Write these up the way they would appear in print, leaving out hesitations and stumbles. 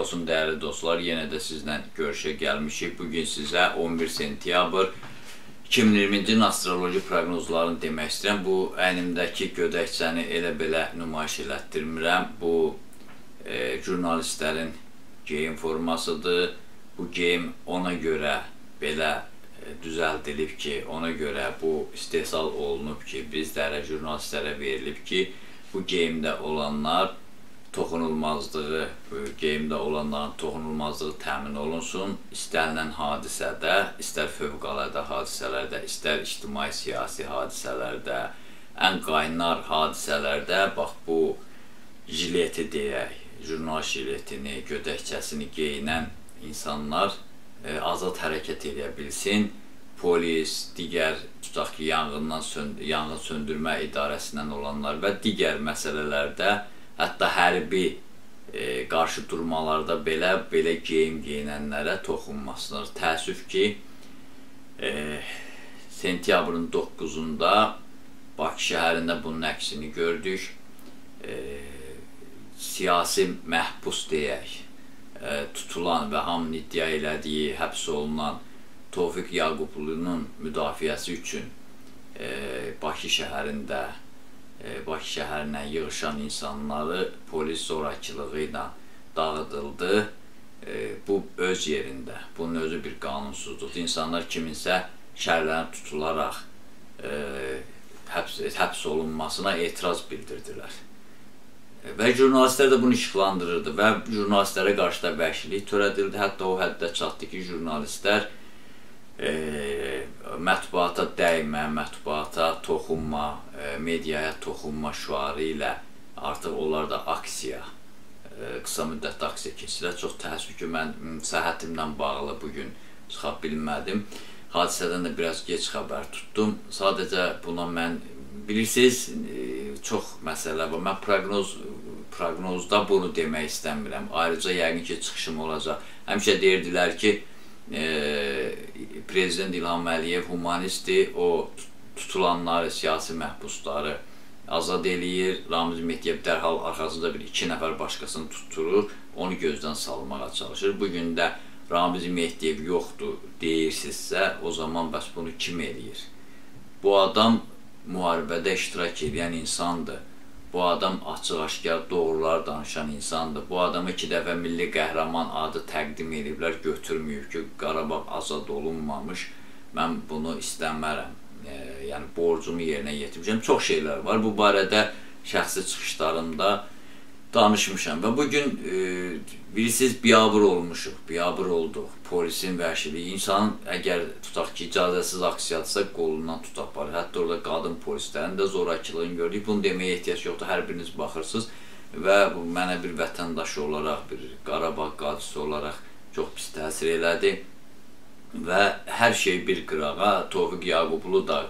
olsun dəyərli dostlar, yenə də sizlə görüşə gəlmişik. Bugün sizə 11 sentyabr 2020-ci ilin astroloji proqnozlarını demək istəyirəm. Bu əynimdəki gödəkçəni elə belə nümayiş elətdirmirəm. Bu jurnalistlərin geyim formasıdır. Bu geyim ona görə belə düzəldilib ki, ona görə bu istehsal olunub ki, bizlərə, jurnalistlərə verilib ki, bu geyimdə olanlar toxunulmazlığı, geyimdə olanların toxunulmazlığı təmin olunsun. İstənilən hadisədə, istər fövqəladə hadisələrdə, istər ictimai-siyasi hadisələrdə, ən qaynar hadisələrdə, bax bu jileti deyək, jurnalist jiletini, gödəkçəsini geyinən insanlar azad hərəkət edə bilsin. Polis, digər, tutaq ki, yanğın söndürmə idarəsindən olanlar və digər məsələlərdə, hətta hərbi qarşı durmalarda belə geyim geyinənlərə toxunmasınlar. Təəssüf ki, sentyabrın 9-unda Bakı şəhərində bunun əksini gördük. Siyasi məhbus deyək, tutulan və hamının iddia elədiyi, həbs olunan Tofiq Yaqublunun müdafiəsi üçün Bakı şəhərinə yığışan insanları polis zorakılığı ilə dağıdıldı. Bu öz yerində, bunun özü bir qanunsuzluqdur. İnsanlar kiminsə şərlərinə tutularaq həbs olunmasına etiraz bildirdilər. Və jurnalistlər də bunu işıqlandırırdı və jurnalistlərə qarşı da vəhşilik törədildi. Hətta o həddə çatdı ki, jurnalistlər mətbuata dəymə, mətbuata toxunma, mediaya toxunma şüarı ilə artıq onlar da aksiya, qısa müddətdə aksiya keçirlər. Çox təəssüf ki, mən səhhətimlə bağlı bugün çıxa bilmədim. Hadisədən də biraz geç xəbər tutdum. Sadəcə buna mən, bilirsiniz, çox məsələ var. Mən proqnozda bunu demək istəmirəm. Ayrıca yəqin ki, çıxışım olacaq. Həmişə deyirdilər ki, Prezident İlham Əliyev humanistdir, o tutulanları, siyasi məhbusları azad eləyir. Ramiz Mehdiyev dərhal arxasında iki nəfər başqasını tutturur, onu gözdən salmağa çalışır. Bugün də Ramiz Mehdiyev yoxdur deyirsinizsə, o zaman bəs bunu kim eləyir? Bu adam müharibədə iştirak edən insandır. Bu adam açıq-aşkar doğrular danışan insandır. Bu adama 2 dəfə milli qəhrəman adı təqdim ediblər, götürməyib ki, Qarabağ azad olunmamış. Mən bunu istəmərəm. Yəni, borcumu yerinə yetirmişəm. Çox şeylər var. Bu barədə şəxsi çıxışlarımda danışmışam. Və bugün, bilirsiniz, biabır olmuşuq, biabır olduq. Polisin vəhşiliyi, insanın əgər tutaq ki, icazəsiz aksiyadırsa qolundan tutaq var. Hətta orada qadın polislərin də zorakılığını gördük. Bunu deməyə ehtiyac yoxdur, hər biriniz baxırsınız. Və mənə bir vətəndaş olaraq, bir Qarabağ qazisi olaraq çox pis təsir elədi. Və hər şey bir qırağa, Tofiq Yaqublu da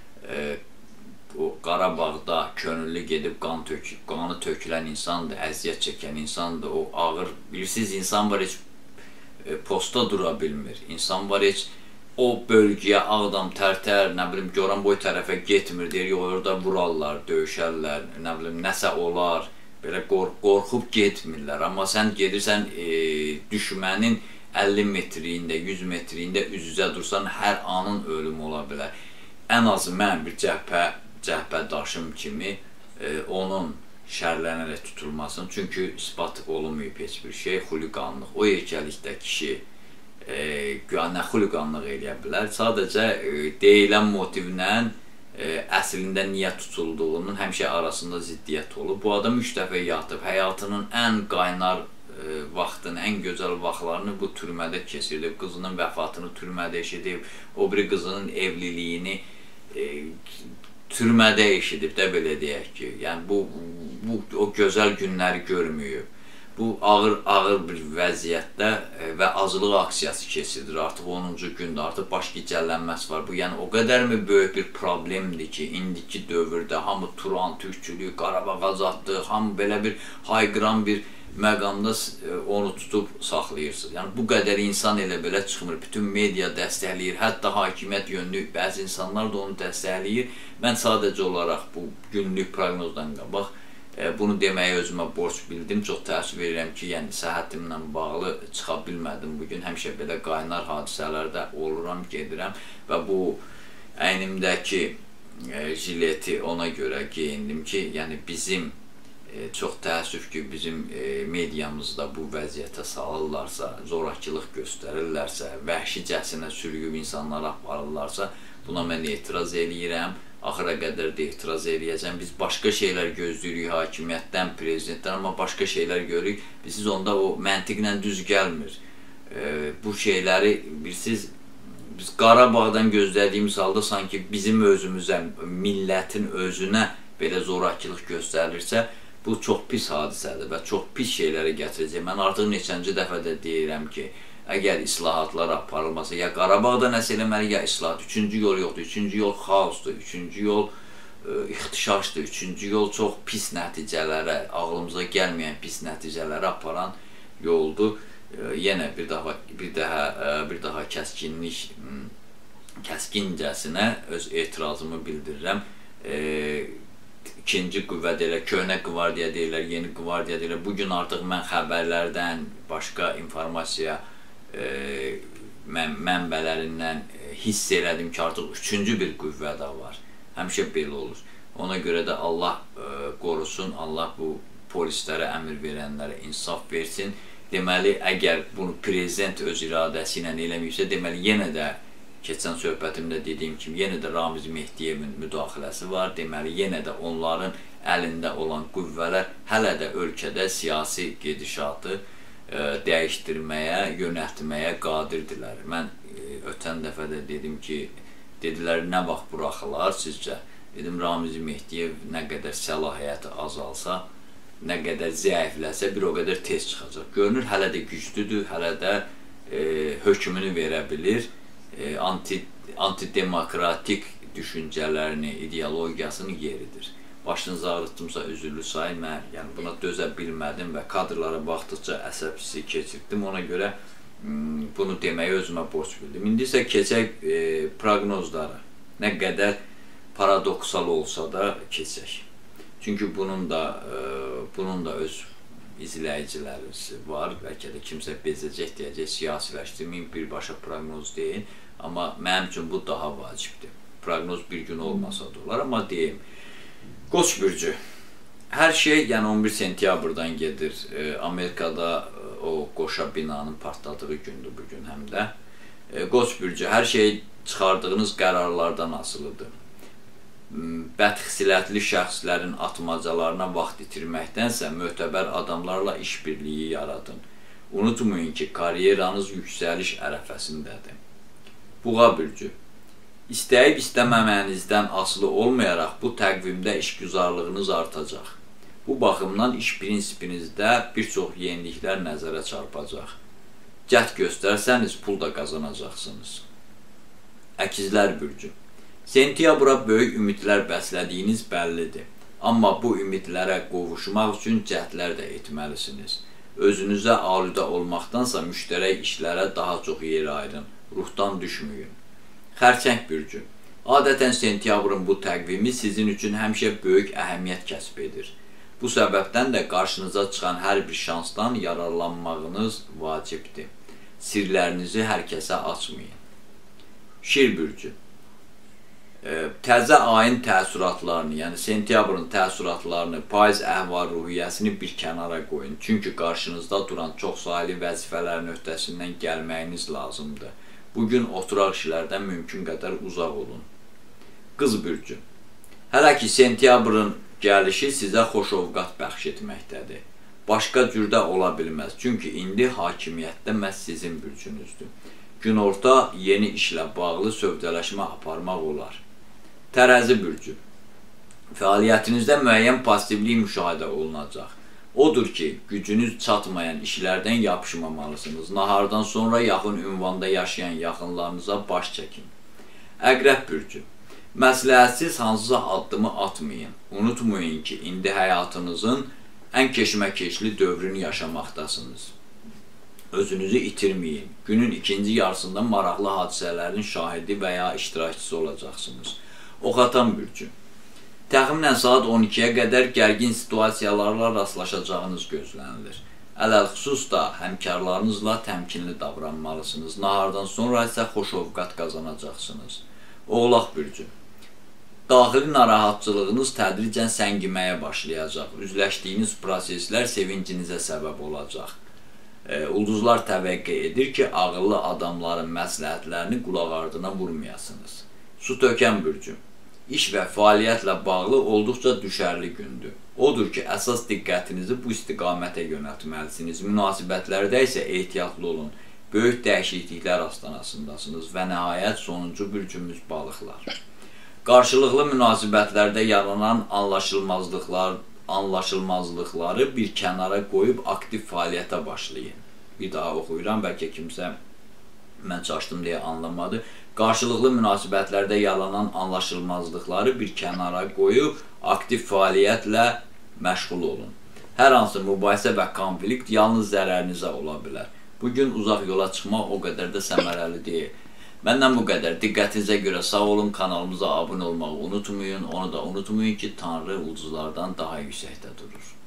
o Qarabağda könüllü gedib qanı tökülən insandır, əziyyət çəkən insandır, o ağır, bilirsiniz, insan var heç posta dura bilmir, insan var heç o bölgəyə Ağdam, Tərtər, nə bilim, Goranboy tərəfə getmir, deyir, orada vurarlar, döyüşərlər, nə bilim, nəsə olar, belə qorxub getmirlər, amma sən gedirsən düşmənin 50 metriyində, 100 metriyində üz-üzə dursan, hər anın ölümü ola bilər. Ən azı mən bir cəhbəddaşım kimi onun şərlənərək tutulmasın. Çünki ispat olunmayıb heç bir şey, xuliqanlıq. O yekəlikdə kişi nə xuliqanlıq eləyə bilər. Sadəcə deyilən motivlə əslində niyə tutulduğunun həmişə arasında ziddiyyət olub. Bu adam 3 dəfə yatıb, həyatının ən qaynar vaxtını, ən gözəl vaxtlarını bu türmədə keçirdib. Qızının vəfatını türmədə eşidib, o biri qızının evliliyini türmədə eşidib də, belə deyək ki, yəni bu o gözəl günləri görməyib. Bu ağır bir vəziyyətdə və azlıq aksiyası keçirilir. Artıq 10-cu gündə, artıq baş gicəllənməsi var. Bu, yəni o qədər mi böyük bir problemdir ki, indiki dövrdə hamı Turan, türkçülük, Qarabağ azadlıq, hamı belə bir hayqıran bir məqamda onu tutub saxlayırsınız. Yəni, bu qədər insan elə belə çıxmır. Bütün media dəstəkləyir, hətta hakimiyyət yönlü bəzi insanlar da onu dəstəkləyir. Mən sadəcə olaraq bu günlük proqnozdan qabaq Bunu deməyə özümə borc bildim. Çox təəssüf edirəm ki, yəni səhhətimlə bağlı çıxa bilmədim bugün. Həmişə belə qaynar hadisələrdə oluram, gedirəm və bu əynimdəki jileti ona görə geyindim ki, yəni bizim çox təəssüf ki, bizim mediamızda bu vəziyyətə salırlarsa, zorakılıq göstərirlərsə, vəhşicəsinə sürüyüb insanlara aparırlarsa, buna mən etiraz eləyirəm. Axıra qədər də etiraz eləyəcəm. Biz başqa şeylər gözləyirik hakimiyyətdən, prezidentdən, amma başqa şeylər görürük. Biz onda o məntiqlə düz gəlmir. Bu şeyləri bilirsiniz, biz Qarabağdan gözlədiyimiz halda sanki bizim özümüzə, millətin özünə belə zorakılıq göstərilirsə, bu çox pis hadisədir və çox pis şeylərə gətirəcək. Mən artıq neçənci dəfə də deyirəm ki, əgər islahatlar aparılmasa, ya Qarabağda nəsə eləməli, ya islahat. Üçüncü yol yoxdur, üçüncü yol xaosdur, üçüncü yol ixtişaşdır, üçüncü yol çox pis nəticələrə, ağlımıza gəlməyən pis nəticələrə aparan yoldur. Yenə bir daha kəskincəsinə öz etirazımı bildirirəm. İkinci qüvvə deyirlər, köhnə qvardiya deyirlər, yeni qvardiya deyirlər. Bugün artıq mən xəbərlərdən, başqa informasiya mənbələrindən hiss elədim ki, artıq üçüncü bir qüvvə də var. Həmişə belə olur. Ona görə də Allah qorusun, Allah bu polislərə, əmr verənlərə insaf versin. Deməli, əgər bunu prezident öz iradəsi ilə eləməyibsə, deməli, yenə də keçən söhbətimdə dediyim kimi, yenə də Ramiz Mehdiyevin müdaxiləsi var. Deməli, yenə də onların əlində olan qüvvələr hələ də ölkədə siyasi gedişatı dəyişdirməyə, yönəltməyə qadirdirlər. Mən ötən dəfə də dedim ki, dedilər, nə vaxt buraxılar sizcə? Dedim, Ramiz Mehdiyev nə qədər səlahiyyəti azalsa, nə qədər zəifləsə, bir o qədər tez çıxacaq. Görünür, hələ də güclüdür, hələ də hökmünü verə bilir, antidemokratik düşüncələrini, ideologiyasının yeridir. Başınızı ağrıtdımsa üzürlü sayın, mən buna dözə bilmədim və kadrlara baxdıqca əsəbsiz keçirdim. Ona görə bunu deməyə özümə borc bildim. İndi isə keçək proqnozlara. Nə qədər paradoksal olsa da keçək. Çünki bunun da öz izləyiciləri var. Bəlkə də kimsə bezəcək, deyəcək, siyasiləşdirməyin, birbaşa proqnoz deyin. Amma mənim üçün bu daha vacibdir. Proqnoz bir gün olmasa da olar, amma deyim. Qoç bürcü. Hər şey, yəni 11 sentyabrdan gedir. Amerikada o qoşa binanın partladığı gündür bugün həm də. Qoç bürcü, hər şey çıxardığınız qərarlardan asılıdır. Bədxüsilətli şəxslərin atmacalarına vaxt itirməkdənsə mötəbər adamlarla işbirliyi yaradın. Unutmayın ki, karyeranız yüksəliş ərəfəsindədir. Buğa bürcü. İstəyib istəməmənizdən asılı olmayaraq bu təqvimdə işgüzarlığınız artacaq. Bu baxımdan iş prinsipinizdə bir çox yeniliklər nəzərə çarpacaq. Cəhd göstərsəniz, pul da qazanacaqsınız. Əkizlər bürcü. Sentyabra böyük ümidlər bəslədiyiniz bəllidir. Amma bu ümidlərə qovuşmaq üçün cəhdlər də etməlisiniz. Özünüzə aludə olmaqdansa müştərək işlərə daha çox yer ayırın. Ruhdan düşməyin. Xərçəng bürcü. Adətən sentyabrın bu təqvimi sizin üçün həmişə böyük əhəmiyyət kəsb edir. Bu səbəbdən də qarşınıza çıxan hər bir şansdan yararlanmağınız vacibdir. Sirlərinizi hər kəsə açmayın. Şir bürcü. Təzə ayın təəssüratlarını, yəni sentyabrın təəssüratlarını, payız əhval-ruhiyyəsini bir kənara qoyun. Çünki qarşınızda duran çoxsaylı vəzifələrin öhdəsindən gəlməyiniz lazımdır. Bugün oturaq işlərdən mümkün qədər uzaq olun. Qız bürcü. Hələ ki, sentyabrın gəlişi sizə xoş ovqat bəxş etməkdədir. Başqa cürdə ola bilməz. Çünki indi hakimiyyətdə məhz sizin bürcünüzdür. Günorta yeni işlə bağlı sövdələşmə aparmaq olar. Tərəzi bürcü. Fəaliyyətinizdə müəyyən pozitivlik müşahidə olunacaq. Odur ki, gücünüz çatmayan işlərdən yapışmamalısınız. Nahardan sonra yaxın ünvanda yaşayan yaxınlarınıza baş çəkin. Əqrəb bürcü. Məsləhətsiz hansısa addımı atmayın. Unutmayın ki, indi həyatınızın ən keşməkeşli dövrünü yaşamaqdasınız. Özünüzü itirməyin. Günün ikinci yarısında maraqlı hadisələrin şahidi və ya iştirakçısı olacaqsınız. Oxatan bürcü. Təxminən saat 12-yə qədər gərgin situasiyalarla rastlaşacağınız gözlənilir. Ələlxüsus da həmkarlarınızla təmkinli davranmalısınız. Nahardan sonra isə xoş ovqat qazanacaqsınız. Oğlaq bürcü. Daxili narahatçılığınız tədricən səngiməyə başlayacaq. Üzləşdiyiniz proseslər sevincinizə səbəb olacaq. Ulduzlar təvəqqə edir ki, ağıllı adamların məsləhətlərini qulaq ardına vurmayasınız. Su tökən bürcü. İş və fəaliyyətlə bağlı olduqca düşərli gündür. Odur ki, əsas diqqətinizi bu istiqamətə yönəltməlisiniz. Münasibətlərdə isə ehtiyatlı olun. Böyük dəyişikliklər astanasındasınız və nəhayət sonuncu bürcümüz balıqlar. Qarşılıqlı münasibətlərdə yaranan anlaşılmazlıqları bir kənara qoyub aktiv fəaliyyətə başlayın. Bir daha oxuyuram, bəlkə kimsə mən çaşdım deyə anlamadı. Qarşılıqlı münasibətlərdə yaranan anlaşılmazlıqları bir kənara qoyub aktiv fəaliyyətlə məşğul olun. Hər hansı mübahisə və konflikt yalnız zərərinizə ola bilər. Bugün uzaq yola çıxmaq o qədər də səmərəli deyil. Məndən bu qədər. Diqqətinizə görə sağ olun, kanalımıza abunə olmağı unutmayın. Onu da unutmayın ki, Tanrı ulduzlardan daha yüksəkdə durur.